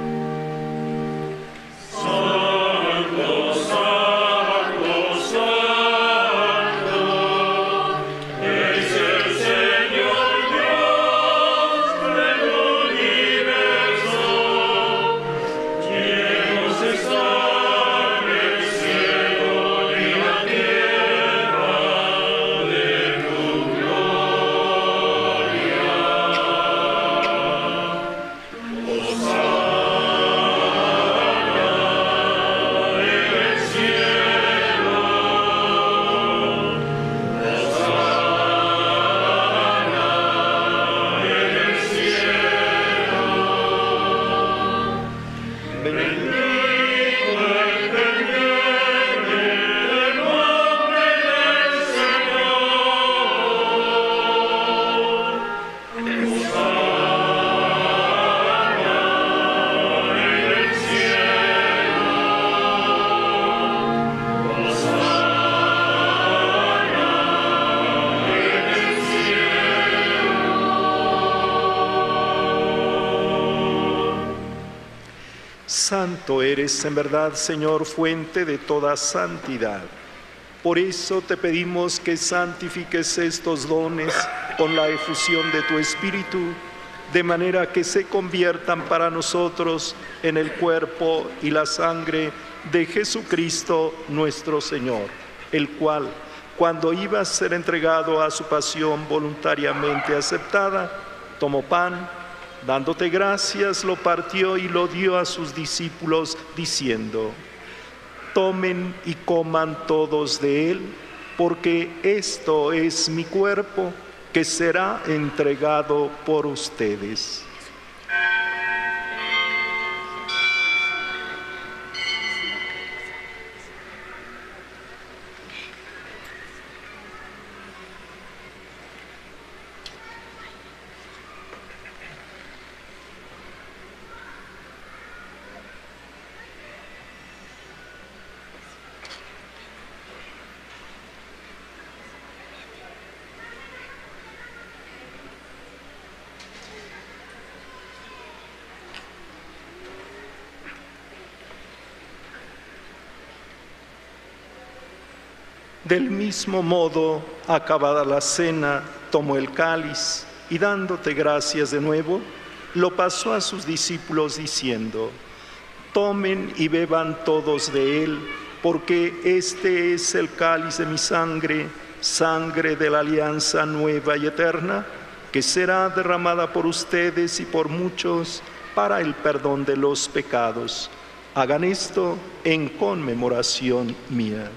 Santo eres en verdad, Señor, fuente de toda santidad. Por eso te pedimos que santifiques estos dones con la efusión de tu Espíritu, de manera que se conviertan para nosotros en el cuerpo y la sangre de Jesucristo nuestro Señor, el cual, cuando iba a ser entregado a su pasión voluntariamente aceptada, tomó pan, dándote gracias, lo partió y lo dio a sus discípulos, diciendo: tomen y coman todos de él, porque esto es mi cuerpo, que será entregado por ustedes. Del mismo modo, acabada la cena, tomó el cáliz y, dándote gracias de nuevo, lo pasó a sus discípulos diciendo: tomen y beban todos de él, porque este es el cáliz de mi sangre, sangre de la alianza nueva y eterna, que será derramada por ustedes y por muchos para el perdón de los pecados. Hagan esto en conmemoración mía.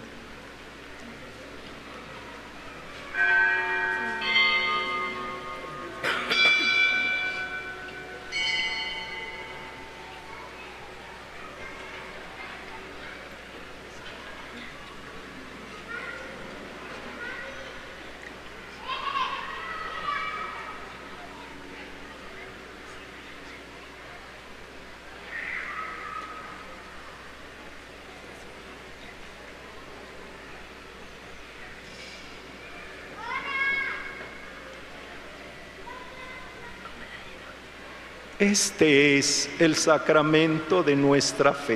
Este es el sacramento de nuestra fe.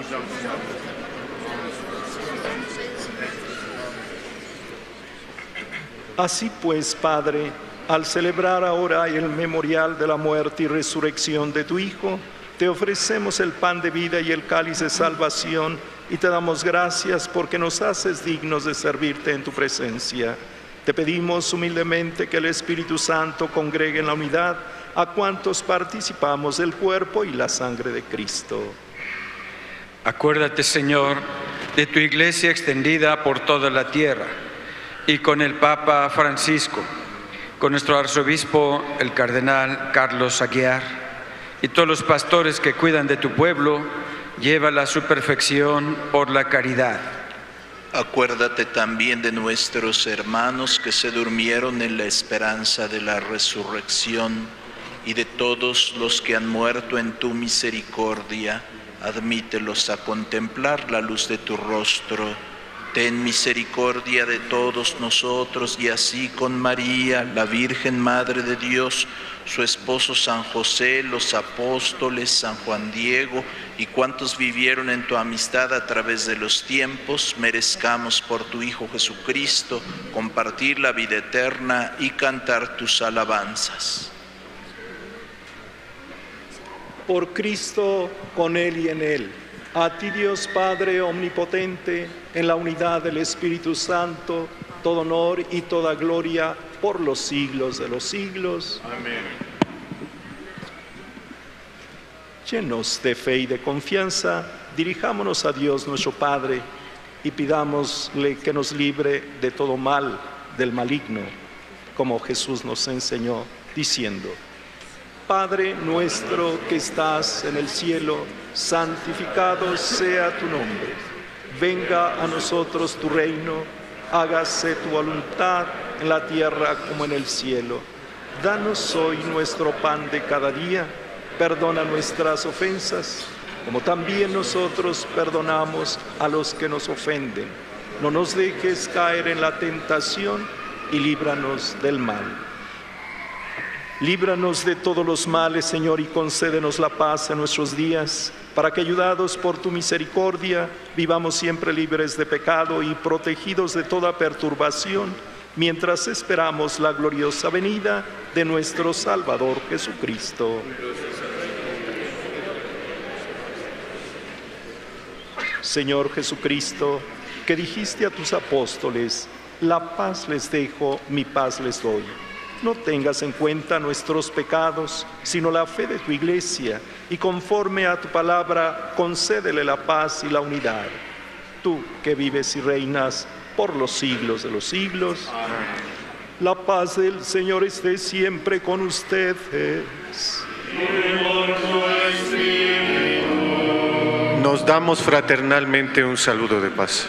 Así pues, Padre, al celebrar ahora el memorial de la muerte y resurrección de tu Hijo, te ofrecemos el pan de vida y el cáliz de salvación y te damos gracias porque nos haces dignos de servirte en tu presencia. Te pedimos humildemente que el Espíritu Santo congregue en la unidad a cuantos participamos del cuerpo y la sangre de Cristo. Acuérdate, Señor, de tu iglesia extendida por toda la tierra y con el Papa Francisco, con nuestro arzobispo, el cardenal Carlos Aguiar, y todos los pastores que cuidan de tu pueblo, llévala a su perfección por la caridad. Acuérdate también de nuestros hermanos que se durmieron en la esperanza de la resurrección y de todos los que han muerto en tu misericordia. Admítelos a contemplar la luz de tu rostro. Ten misericordia de todos nosotros y así con María, la Virgen Madre de Dios, su esposo San José, los apóstoles, San Juan Diego y cuantos vivieron en tu amistad a través de los tiempos, merezcamos por tu Hijo Jesucristo compartir la vida eterna y cantar tus alabanzas. Por Cristo, con Él y en Él, a ti Dios Padre omnipotente, en la unidad del Espíritu Santo, todo honor y toda gloria por los siglos de los siglos. Amén. Llenos de fe y de confianza, dirijámonos a Dios nuestro Padre y pidámosle que nos libre de todo mal, del maligno, como Jesús nos enseñó, diciendo: Padre nuestro que estás en el cielo, santificado sea tu nombre. Venga a nosotros tu reino, hágase tu voluntad en la tierra como en el cielo. Danos hoy nuestro pan de cada día, perdona nuestras ofensas, como también nosotros perdonamos a los que nos ofenden. No nos dejes caer en la tentación y líbranos del mal. Líbranos de todos los males, Señor, y concédenos la paz en nuestros días, para que, ayudados por tu misericordia, vivamos siempre libres de pecado y protegidos de toda perturbación, mientras esperamos la gloriosa venida de nuestro Salvador Jesucristo. Señor Jesucristo, que dijiste a tus apóstoles: la paz les dejo, mi paz les doy. No tengas en cuenta nuestros pecados, sino la fe de tu iglesia, y conforme a tu palabra, concédele la paz y la unidad. Tú que vives y reinas por los siglos de los siglos. Amén. La paz del Señor esté siempre con ustedes. Nos damos fraternalmente un saludo de paz.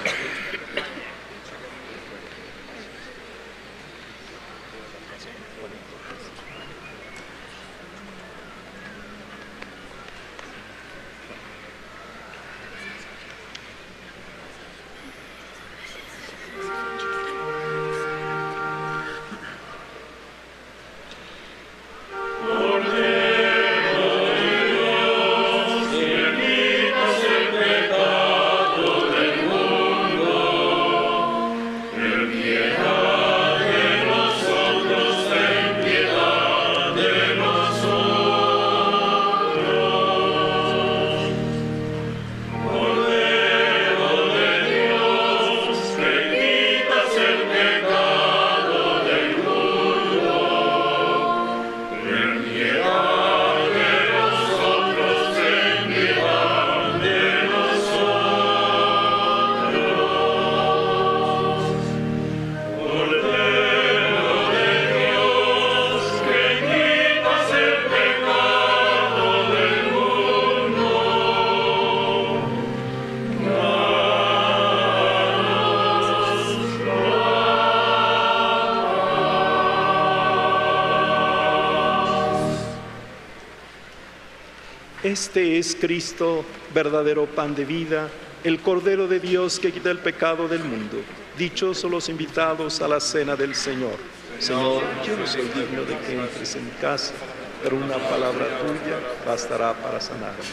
Este es Cristo, verdadero pan de vida, el Cordero de Dios que quita el pecado del mundo. Dichosos los invitados a la cena del Señor. Señor, yo no soy digno de que entres en mi casa, pero una palabra tuya bastará para sanarme.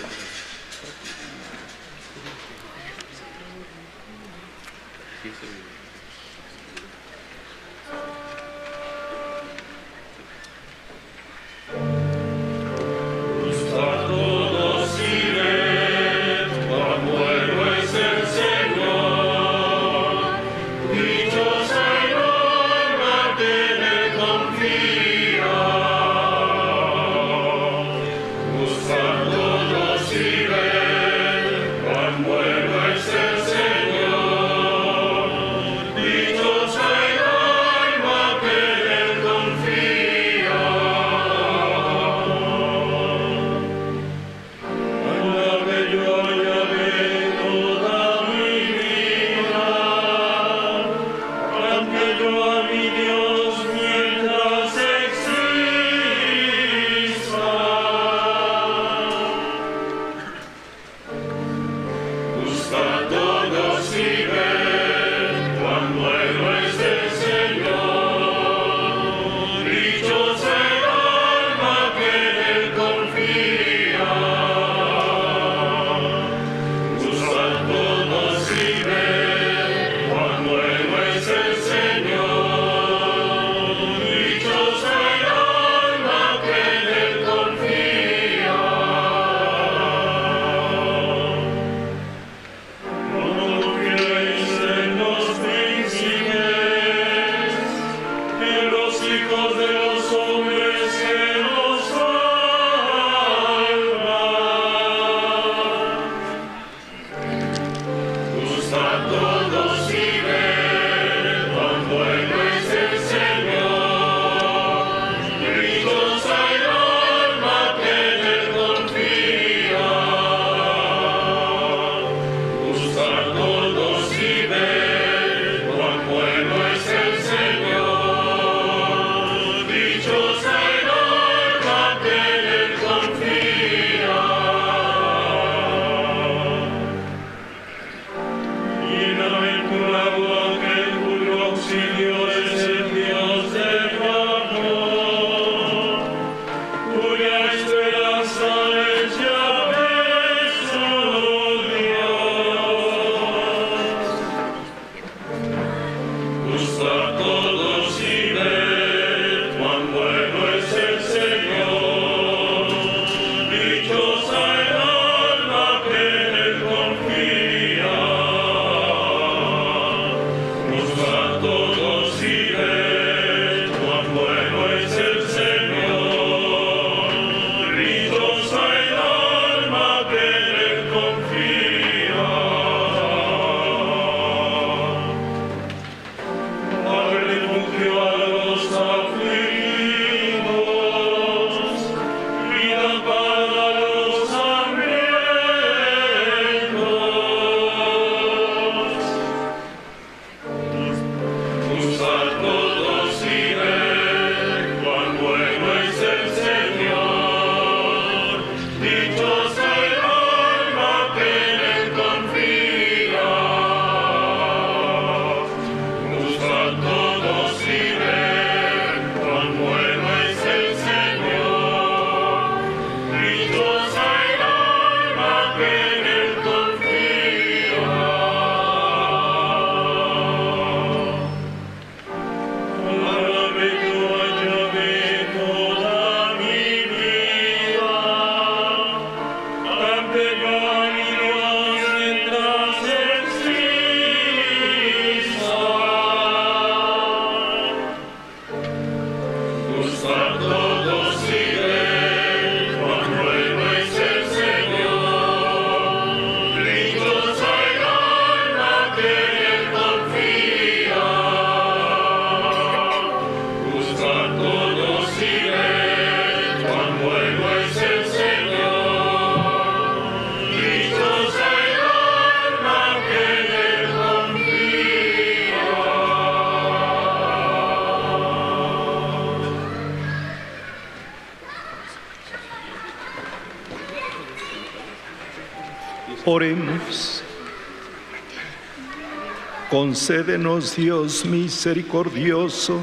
Oremos. Concédenos, Dios misericordioso,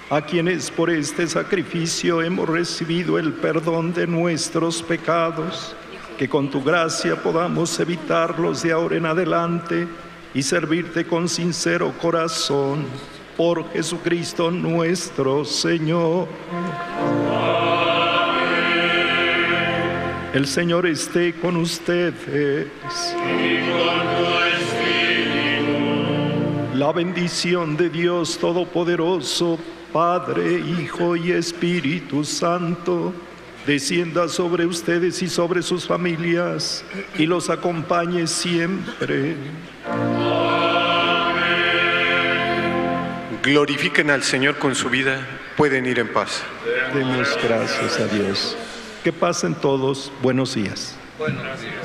a quienes por este sacrificio hemos recibido el perdón de nuestros pecados, que con tu gracia podamos evitarlos de ahora en adelante y servirte con sincero corazón, por Jesucristo nuestro Señor. El Señor esté con ustedes. Y con tu espíritu. La bendición de Dios Todopoderoso, Padre, Hijo y Espíritu Santo, descienda sobre ustedes y sobre sus familias y los acompañe siempre. Amén. Glorifiquen al Señor con su vida. Pueden ir en paz. Demos gracias a Dios. Que pasen todos. Buenos días. Buenos días.